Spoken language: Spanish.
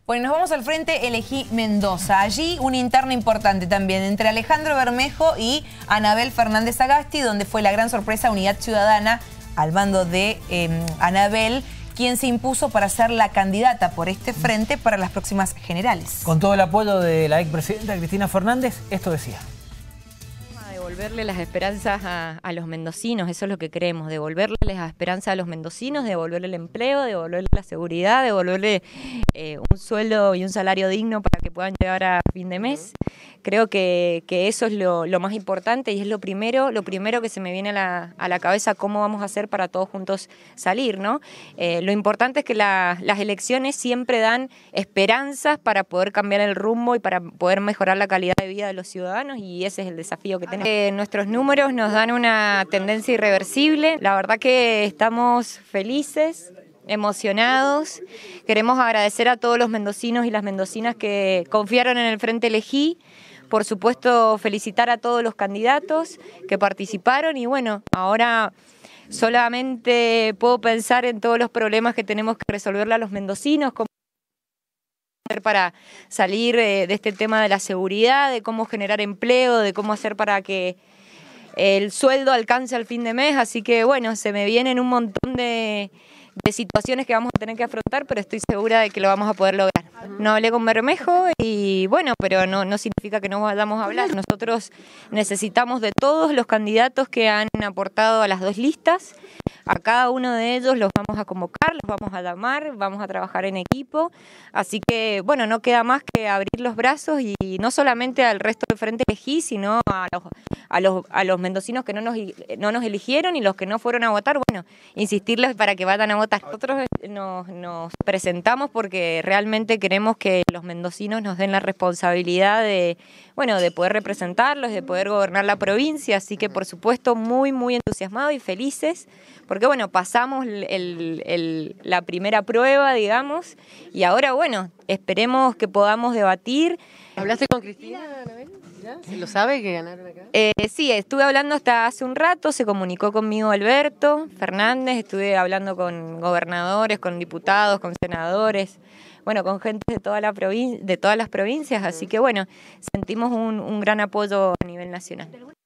Bueno, nos vamos al frente Elegí Mendoza. Allí una interna importante también entre Alejandro Bermejo y Anabel Fernández Agasti, donde fue la gran sorpresa Unidad Ciudadana al mando de Anabel, quien se impuso para ser la candidata por este frente para las próximas generales. Con todo el apoyo de la expresidenta Cristina Fernández, esto decía. Devolverle las esperanzas a los mendocinos, eso es lo que queremos, devolverle las esperanzas a los mendocinos, devolverle el empleo, devolverle la seguridad, devolverle un sueldo y un salario digno para que puedan llegar a fin de mes. Creo que eso es lo más importante y es lo primero que se me viene a la cabeza, cómo vamos a hacer para todos juntos salir, ¿no? Lo importante es que las elecciones siempre dan esperanzas para poder cambiar el rumbo y para poder mejorar la calidad de vida de los ciudadanos, y ese es el desafío que tenemos. Nuestros números nos dan una tendencia irreversible, la verdad que estamos felices, emocionados. Queremos agradecer a todos los mendocinos y las mendocinas que confiaron en el Frente Elegí. Por supuesto, felicitar a todos los candidatos que participaron y bueno, ahora solamente puedo pensar en todos los problemas que tenemos que resolverle a los mendocinos, cómo hacer para salir de este tema de la seguridad, de cómo generar empleo, de cómo hacer para que el sueldo alcance al fin de mes. Así que bueno, se me vienen un montón de situaciones que vamos a tener que afrontar, pero estoy segura de que lo vamos a poder lograr. No hablé con Bermejo y bueno, pero no significa que no vayamos a hablar. Nosotros necesitamos de todos los candidatos que han aportado a las dos listas. A cada uno de ellos los vamos a convocar, los vamos a llamar, vamos a trabajar en equipo. Así que bueno, no queda más que abrir los brazos y no solamente al resto del Frente Elegí, sino a los mendocinos que no nos eligieron y los que no fueron a votar, bueno, insistirles para que vayan a votar. Nosotros nos presentamos porque realmente queremos que los mendocinos nos den la responsabilidad de poder representarlos, de poder gobernar la provincia, así que por supuesto muy entusiasmados y felices, porque bueno, pasamos la primera prueba, digamos, y ahora bueno, esperemos que podamos debatir. ¿Hablaste con Cristina, Anabel? ¿Ya? ¿Se lo sabe que ganaron acá? Sí, estuve hablando hasta hace un rato, se comunicó conmigo Alberto Fernández, estuve hablando con gobernadores, con diputados, con senadores, bueno, con gente de todas las provincias, así que bueno, sentimos un gran apoyo a nivel nacional.